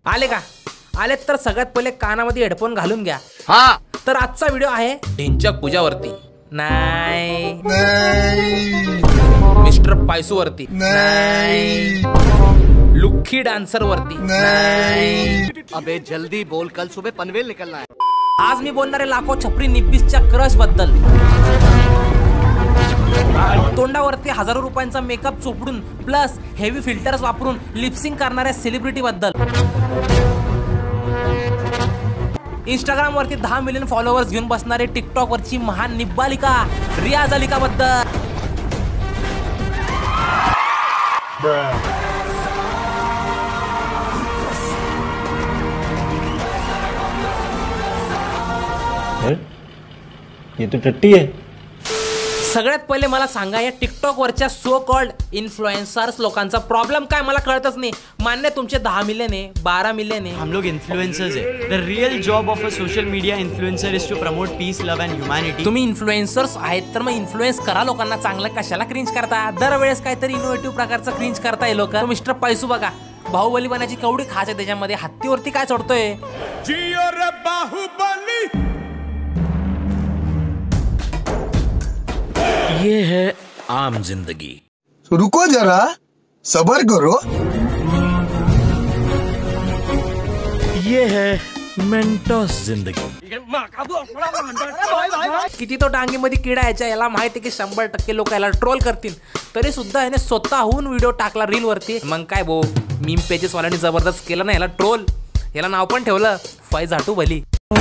आले का? आलेत तर सगळ्यात पहिले कानामध्ये हेडफोन घालून घ्या. हा तर आजचा व्हिडिओ आहे ढिंचक पूजावरती नाही, मिस्टर पायसू वरती नाही, लुक्की डान्सर वरती नाही. अबे जल्दी बोल, कल सुबह पनवेल निकलना है. आज मी बोलणार आहे लाखो छपरी निब्बिसच्या क्रश बद्दल. तोंडावरती हजारो रुपयांचा मेकअप चोपडून प्लस हेवी फिल्टर्स वापरून लिपसिंग करणाऱ्या सेलिब्रिटी बद्दल. इंस्टाग्राम वरती 10 मिलियन फॉलोअर्स घेऊन बसणारे टिकटॉक वरची महान निब्बालिका रियाज अलिका बद्दल. ये तो टट्टी है. सगळ्यात पहिले मला सांगा, या टिकटॉक वरच्या सो कॉल्ड इन्फ्लुएन्सर्स लोकांचा प्रॉब्लेम काय मला कळतच नाही. मान्य तुमचे 10 मिलियन आहे, 12 मिलियन आहे, हम लोग इन्फ्लुएंसर्स है. The real job of a social media influencer is to promote peace, love and humanity. तुम्ही इन्फ्लुएन्सर्स आहेत तर मग इन्फ्लुएन्स करा लोकांना. चांगलं कशाला क्रिंज करता? दरवेळेस काहीतरी इनोव्हेटिव्ह प्रकारचं क्रिंज करताय लोक. मिस्टर पैसू बघा, बाहुबली बनायची केवढी खास आहे त्याच्यामध्ये. हत्तीवरती काय चढतोय? ये है आम जिंदगी. रुको जरा, सबर करो. ये है मेंटोस जिंदगी. किती तो डांगीमध्ये किडा याच्या, याला माहिती की 100% लोक याला ट्रोल करतील, तरी सुद्धा याने स्वतःहून व्हिडिओ टाकला रील वरती. मग काय भाऊ, मीम पेजेस वाल्यांनी जबरदस्त केलं ना याला ट्रोल. याला नाव पण ठेवलं फैज हाटू भली.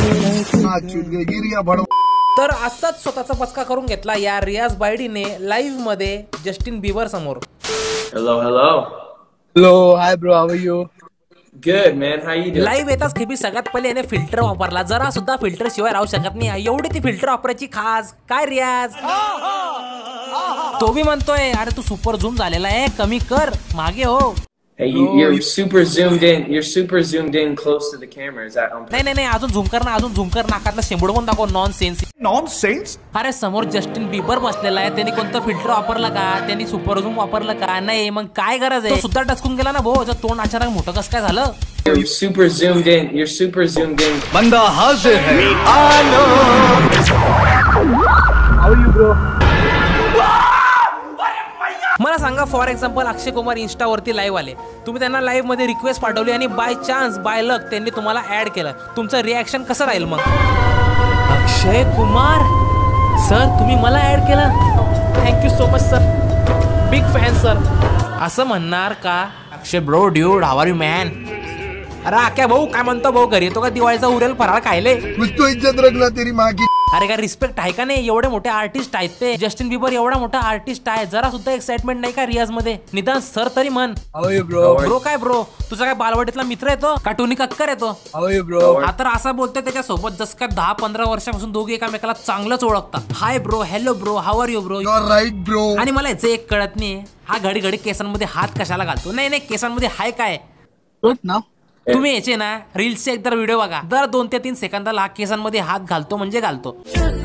तर असाच स्वतःचा पचका करून घेतला या रियाज बायडीने लाईव्ह मध्ये जस्टिन बिबर समोर. Hello. Hello, hi bro, how are you? Good, man. How you doing? Live येताच खेबी सगळ्यात पहिले याने फिल्टर वापरला. जरा सुद्धा फिल्टर शिवाय राहू शकत नाही. एवढी ती फिल्टर वापरायची खास काय रियाज? तो भी म्हणतोय अरे तू सुपर झूम झालेला आहे, कमी कर, मागे हो. Hey, you're super zoomed in. You're super zoomed in close to the camera. Is that on purpose? नाही, अजून झूम कर ना, अजून झूम कर. नाकातला शेंबूड पण दाखव. नॉनसेन्स. अरे समोर जस्टिन बिबर बसलेला आहे, त्यांनी कोणतं फिल्टर वापरलं का? त्यांनी सुपर झूम वापरलं का? नाही, मग काय गरज आहे? तो सुद्धा टचकून गेला ना भाऊ. जर तोंड अचानक मोठं कसं काय झालं? You're super zoomed in. You're super zoomed in. बंदा हाजिर है. How are you bro? मला सांगा, फॉर एक्झाम्पल अक्षय कुमार इंस्टावरती लाईव्ह आले, तुम्ही त्यांना लाईव्ह मध्ये रिक्वेस्ट पाठवली आणि बाय चान्स बाय लक त्यांनी तुम्हाला ऍड केलं, तुमचं रिॲक्शन कसं राहील मग? अक्षय कुमार सर, तुम्ही मला ऍड केलं, thank you so much sir, big fan sir, असं म्हणणार का? Akshay bro, dude, how are you man? अरे आक्या भाऊ काय म्हणतो भाऊ? घरी येतो का दिवाळीचा उरेल फराळ खायले? कुछ तो इज्जत रखना तेरी माँ की. अरे काय रिस्पेक्ट आहे का नाही? एवढे मोठे आर्टिस्ट आहेत ते. जस्टिन बिबर एवढा मोठा आर्टिस्ट आहे, जरा सुद्धा एक्साइटमेंट नाही का रियाज मध्ये? निदान सर तरी म्हण. How are you bro? Bro काय ब्रो? तुझा काय बालवाडीतला मित्र येतो का? टोनी कक्कर येतो? How are you bro? आता असा बोलतोय त्याच्यासोबत जस का 10-15 वर्षापासून दोघे एकामेकाला चांगलंच ओळखतात. Hi bro, hello bro, how are you bro? You are right bro. आणि मला याचं एक कळत नाही, हा घडी घडी केसांमध्ये हात कशाला घालतो? नाही, केसांमध्ये हाय काय? Good now. तुम्ही याचे ना रील्सचे एकदा व्हिडिओ बघा, दर 2 ते 3 सेकंदाला केसांमध्ये हात घालतो म्हणजे घालतो.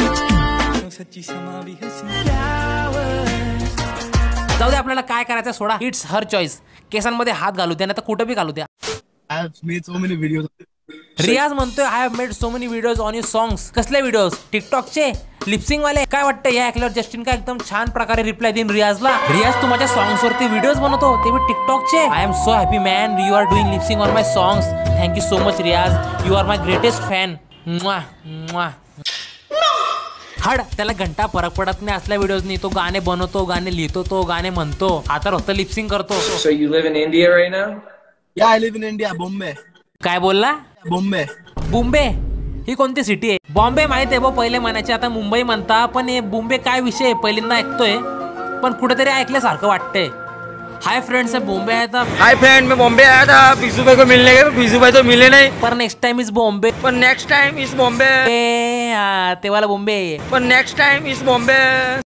जाऊ दे, आपल्याला काय करायचं सोडा, इट्स हर चॉईस. केसांमध्ये हात घालू द्या, नाही तर कुठं बी घालू द्या. I have made so many videos. Riyaz म्हणतोय I have made so many videos on your songs. कसले व्हिडिओज? टिकटॉकचे लिपसिंग वाले. काय वाटतं या ऐकल्यावर जस्टिन का एकदम छान प्रकारे रिप्लाय देईन रियाजला? रियाज, तू माझ्या सॉंग्स वरती व्हिडिओज बनवतो, ते मी टिकटॉकचे. I am so happy man, you are doing lipsync on my songs. Thank you so much Riyaz, you are my greatest fan. हड, त्याला घंटा फरक पडत नाही असल्या व्हिडिओजनी. तो गाणे बनवतो, गाणे लिहितो, तो गाणे म्हणतो, आता फक्त लिपसिंग करतो. So you live in India right now? Yeah, I live in India, Bombay. काय बोलला? Bombay. बॉम्बे ही कोणती सिटी आहे? बॉम्बे माहित आहे भाऊ, पहिले म्हणायचे, आता मुंबई म्हणता. पण हे बॉम्बे काय विषय? पहिल्यांदा ऐकतोय, पण कुठेतरी ऐकल्यासारखं वाटतंय. हाय फ्रेंड्स, बॉम्बे आया था. हाय फ्रेंड, मैं बॉम्बे आया था पीसू भाई को मिलने के. पीसू भाई तो मिले नहीं, पर नेक्स्ट टाइम इज बॉम्बे. पर नेक्स्ट टाइम इज बॉम्बे. ते वाला बॉम्बे. पर नेक्स्ट टाइम इज बॉम्बे.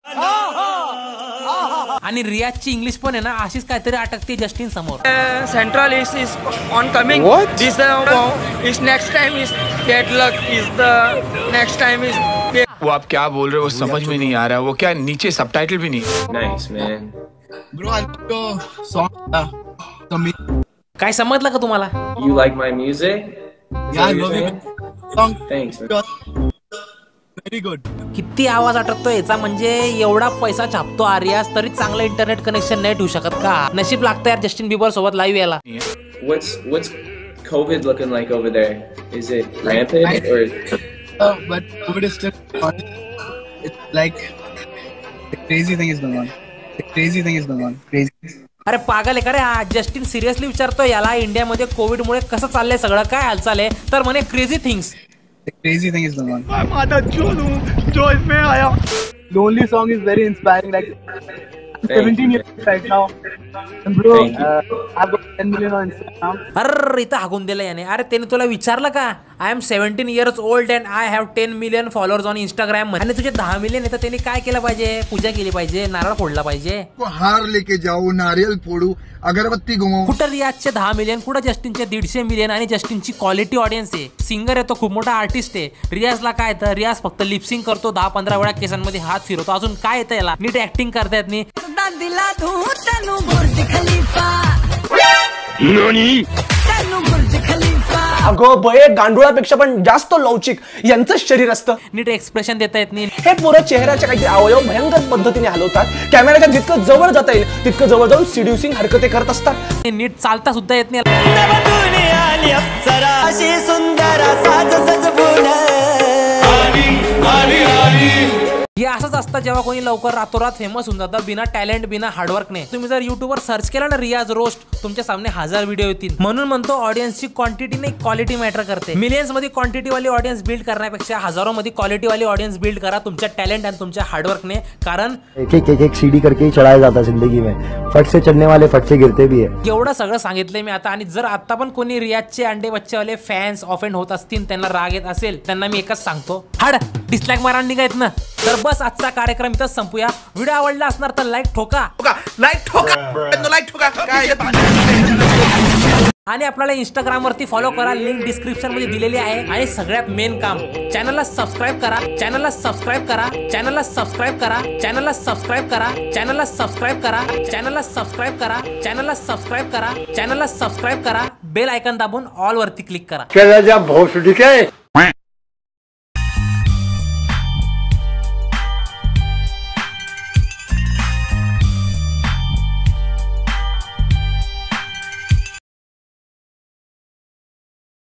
आणि रियाजची इंग्लिश पण आहे ना अशीच काहीतरी अटकते जस्टिन समोर. Central is on coming. This is next time is get luck is the next time is. वो आप क्या बोल रहे हो? वो समझ में नहीं आ रहा है. वो क्या नीचे सबटाइटल भी नहीं? Nice, man. Bro, I know song. काय समजलं का तुम्हाला? You like my music? Is Yeah, I that what love you're you. saying? Song Thanks. Man. very good. किती आवाज अटकतो याचा, म्हणजे एवढा पैसा छापतो आर्यास तरी चांगलं इंटरनेट कनेक्शन नाही ठेवू शकत का? नशीब लागतं यार जस्टिन बिबर सोबत लाईव्ह यायला. What's COVID looking like over there? Is it rampant or? But COVID is still on. It's like the crazy thing is going on. The crazy thing is going on. Crazy. अरे पागल आहे का रे हा? Justin seriously विचारतो याला इंडियामध्ये कोविडमुळे कसं चाललंय सगळं, काय हालचाल आहे? तर म्हणे crazy things. The crazy thing is going on. जो इसमें आया. Lonely song is very inspiring. Like I'm Thank 17 you. years right now. And bro, Thank you. I've got 10 million on Instagram. अरे इथं हाकून दिलं याने. अरे त्याने तुला विचारलं का? I am 17 years old and I have 10 million followers on Instagram. आणि तुझे 10 मिलियन आहे तर त्यांनी काय केलं पाहिजे? पूजा केली पाहिजे, नारळ फोडला पाहिजे. हार लेके जाओ, नारियल फोडू, अगरबत्ती घुमाओ. कुठं रियाजचे 10 मिलियन, कुठं जस्टिनचे 150 मिलियन. आणि जस्टिनची क्वालिटी ऑडियन्स आहे. सिंगर आहे तो, खूप मोठा आर्टिस्ट आहे. रियाजला काय येतं? रियाज फक्त लिपसिंग करतो, 10-15 वेळा केसांमध्ये हात फिरवतो. अजून काय येतं याला? नीट ऍक्टिंग करता येत नाही. अगं बये, गांडुळापेक्षा पण जास्त लवचिक यांचं शरीर असतं. नीट एक्सप्रेशन देता येत नाही. हे पोरं चेहऱ्याच्या काही अवयव भयंकर पद्धतीने हलवतात. कॅमेऱ्याच्या जितकं जवळ जाता येईल तितकं जवळ जाऊन सिड्युसिंग हरकती करत असतात. नीट चालता सुद्धा येत नाही. हे असंच असतं जेव्हा कोणी लवकर रातोरात फेमस होऊन जातं बिना टॅलेंट, बिना हार्डवर्कने. तुम्ही जर युट्यूबवर सर्च केला ना रियाज रोस्ट, तुमच्या सामने 1000 व्हिडिओ येतील. म्हणून म्हणतो ऑडियन्सची क्वांटिटी नाही क्वालिटी मॅटर करते. मिलियन्स मध्ये क्वांटिटी वाली ऑडियन्स बिल्ड करण्यापेक्षा हजारो मध्ये क्वालिटी वाली ऑडियन्स बिल्ड करा तुमच्या टॅलेंट आणि तुमच्या हार्डवर्कने. कारण एक सीढ़ी करके ही चढ़ाया जाता जिंदगी में. फट से चढ़ने वाले फट से गिरते भी है. एवढं सगळं सांगितलंय मी आता. आणि जर आता पण कोणी रियाजचे अंडे बच्चेवाले फॅन्स ऑफेंड होत असतील, त्यांना राग येत असेल, त्यांना मी एकच सांगतो, हाड डिसलाईक मारा निघायत ना. तर बस आजचा कार्यक्रम इथंच संपूया. व्हिडिओ आवडला असणार तर लाईक ठोका. आणि आपल्याला इंस्टाग्राम वरती फॉलो करा, लिंक डिस्क्रिप्शन मध्ये दिलेली आहे. आणि सगळ्यात मेन काम, चॅनलला सबस्क्राईब करा, चॅनलला सबस्क्राईब करा, चॅनलला सबस्क्राईब करा, चॅनलला सबस्क्राईब करा, चॅनलला सबस्क्राईब करा, चॅनलला सबस्क्राईब करा, चॅनलला सबस्क्राईब करा, चॅनलला सबस्क्राईब करा. बेल आयकॉन दाबून ऑल वरती क्लिक करा. भोसडी काय